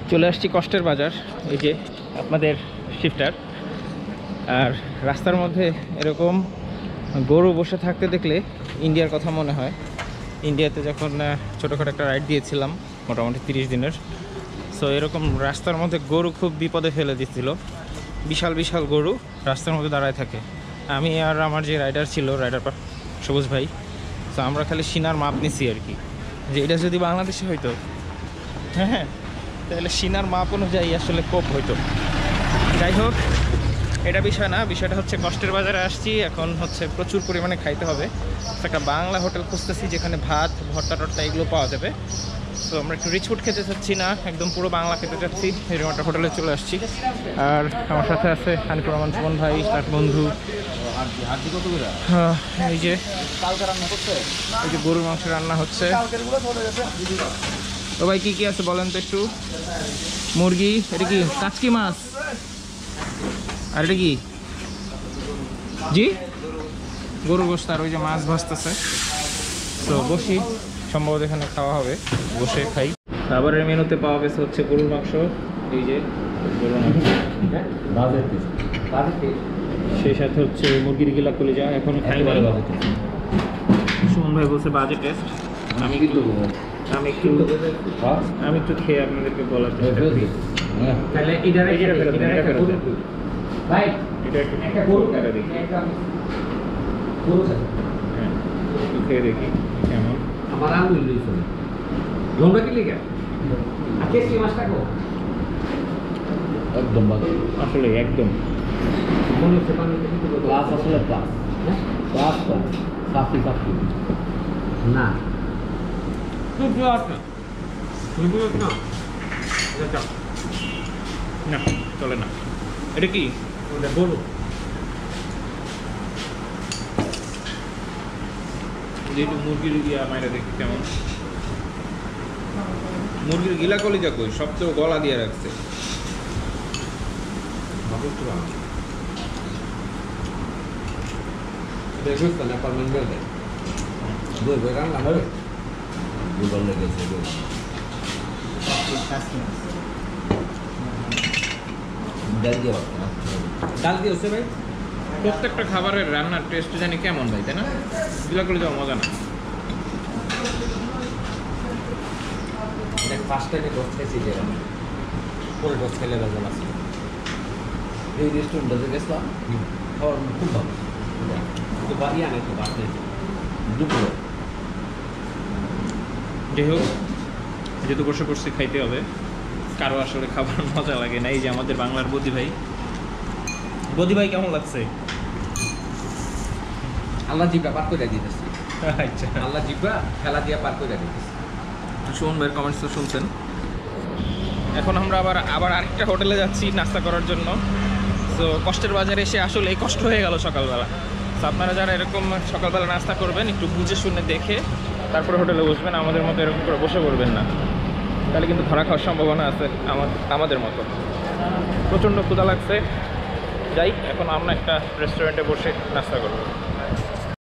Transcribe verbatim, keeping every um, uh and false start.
চলে আসছি কষ্টের বাজার, এই যে আপনাদের শিফটার। আর রাস্তার মধ্যে এরকম গরু বসে থাকতে দেখলে ইন্ডিয়ার কথা মনে হয়। ইন্ডিয়াতে যখন ছোটোখাটো একটা রাইড দিয়েছিলাম মোটামুটি তিরিশ দিনের, সো এরকম রাস্তার মধ্যে গরু খুব বিপদে ফেলে দিচ্ছিল। বিশাল বিশাল গরু রাস্তার মধ্যে দাঁড়ায় থাকে। আমি আর আমার যে রাইডার ছিল, রাইডার সবুজ ভাই, তো আমরা খালি সিনার মাপ নিছি আর কি, যে এটা যদি বাংলাদেশে হইতো, হ্যাঁ হ্যাঁ তাহলে সিনার মাপ অনুযায়ী আসলে কোপ হইতো। যাই হোক, এটা বিষয় না, বিষয়টা হচ্ছে কষ্টের বাজারে আসছি। এখন হচ্ছে প্রচুর পরিমাণে খাইতে হবে। একটা বাংলা হোটেল খুঁজতেছি যেখানে ভাত ভর্তা টর্তা এগুলো পাওয়া যাবে। তো আমরা একটু রিচ ফুড খেতে চাচ্ছি না, একদম পুরো বাংলা খেতে চাচ্ছি। এরকম একটা হোটেলে চলে আসছি। আর আমার সাথে আছে হানিফুর রহমান সুমন ভাই, তার বন্ধু। হ্যাঁ, এই যে এই যে গরুর মাংস রান্না হচ্ছে। তো ভাই কী কী আছে বলেন তো একটু। মুরগি, এটা কি কাচকি মাছ? আর এটা কি? জি, গরুর গোশত। আর ওই যে মাছ ভাজতেছে। তো বসি, সম্ভবত এখানে খাওয়া হবে, বসে খাই। খাবারের মেনুতে পাওয়া গেছে হচ্ছে গরুর মাংস, এই যে গরুর মাংস, সেই সাথে হচ্ছে মুরগির গিলা কলিজা। এখন খাই না, সুমন ভাই বলছে বাজে টেস্ট। আমি কিন্তু আমি একটু আমি একটু খেয়ে আপনাদেরকে বলার চেষ্টা করি। তাহলে এটা ভাই, এটা একটা গরু কাটা দেখি, হ্যাঁ একটু খেয়ে দেখি কেমন। আমার আঙুল লইছে লম্বা কি লিখা আর কেসি মাছটা কো একদম বাজে, আসলে একদম মনে হচ্ছে পানিতে কিন্তু গ্লাস আসলে প্লাস, হ্যাঁ প্লাস প্লাস সাফি সাফি না তুই কি আছে তুই কি আছে না এটা না চলে না। এটা কি? ওটা গরু। একটু মুরগির গিয়া মাইরা দেখি কেমন। মুরগির গিলা কলিজা কই, সব তো গলা দিয়ে রাখছে। দেখুন তো না পারমেন্ট বেলে দুই বই রান্না হবে দুবার লেগেছে ডাল দিয়ে ডাল দিয়ে হচ্ছে ভাই। প্রত্যেকটা খাবারের রান্নার টেস্ট জানি কেমন ভাই, তাই না? গিলা কলিজা মজা না। ফার্স্ট টাইমে ডোজ খেয়েছি, যে পরে ডোজ খেলে রাজা আছে এই রেস্টুরেন্টে গেছিলাম, খাওয়ার খুব ভালো, কিন্তু বাড়ি আনে তো বাড়তে দুপুরে। যাই হোক, যেহেতু বসে বসে খাইতে হবে, কারো আসলে খাবার মজা লাগে না। এই যে আমাদের বাংলার বদি ভাই, বদি ভাই কেমন লাগছে? আল্লাহ জিব্বা পার করে দিতেছি। আচ্ছা, আল্লাহ জিব্বা খেলা দিয়ে পার করে দিতেছি। সুমন ভাইয়ের কমেন্টস তো শুনছেন। এখন আমরা আবার আবার আরেকটা হোটেলে যাচ্ছি নাস্তা করার জন্য। তো কষ্টের বাজারে এসে আসলে এই কষ্ট হয়ে গেল সকালবেলা। তো আপনারা যারা এরকম সকালবেলা নাস্তা করবেন, একটু বুঝে শুনে দেখে তারপরে হোটেলে বসবেন। আমাদের মতো এরকম করে বসে পড়বেন না, তাহলে কিন্তু ধরা খাওয়ার সম্ভাবনা আছে আমাদের মতো। প্রচণ্ড ক্ষুধা লাগছে। যাই, এখন আমরা একটা রেস্টুরেন্টে বসে নাস্তা করবো।